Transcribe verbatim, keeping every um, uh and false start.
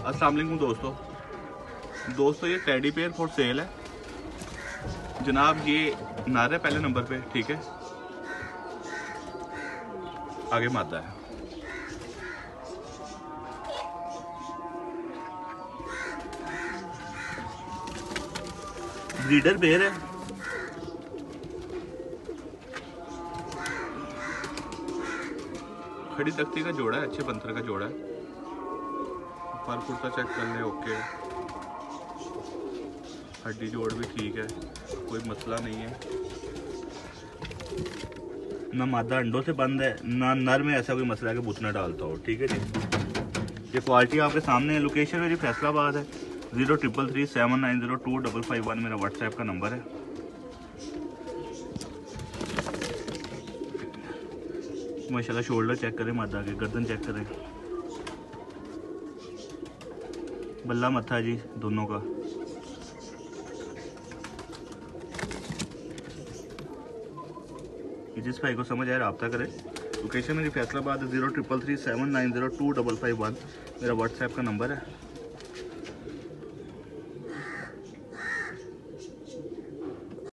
अस्सलाम वालेकुम दोस्तों दोस्तों ये टेडी पेयर फॉर सेल है जनाब। ये नर है पहले नंबर पे, ठीक है। आगे मादा है। ब्रीडर पेयर है। खड़ी तख्ती का जोड़ा है, अच्छे बंतर का जोड़ा है। पर कुर्ता चेक कर ले, ओके। हड्डी जोड़ भी ठीक है, कोई मसला नहीं है। ना मादा अंडों से बंद है, ना नर में ऐसा कोई मसला है कि बुतना डालता हो, ठीक है जी। ये क्वालिटी आपके सामने है। लोकेशन मेरी फैसलाबाद है। Zero triple three seven nine zero two double five one मेरा व्हाट्सएप का नंबर है। माशाल्लाह शोल्डर चेक करें, मादा के गर्दन चेक करें, बल्ला मत्था जी दोनों का। जिस भाई को समझ आए रब्ता करें। लोकेशन मेरी फैसलाबाद है। Zero triple three seven nine zero two double five one मेरा व्हाट्सएप का नंबर है।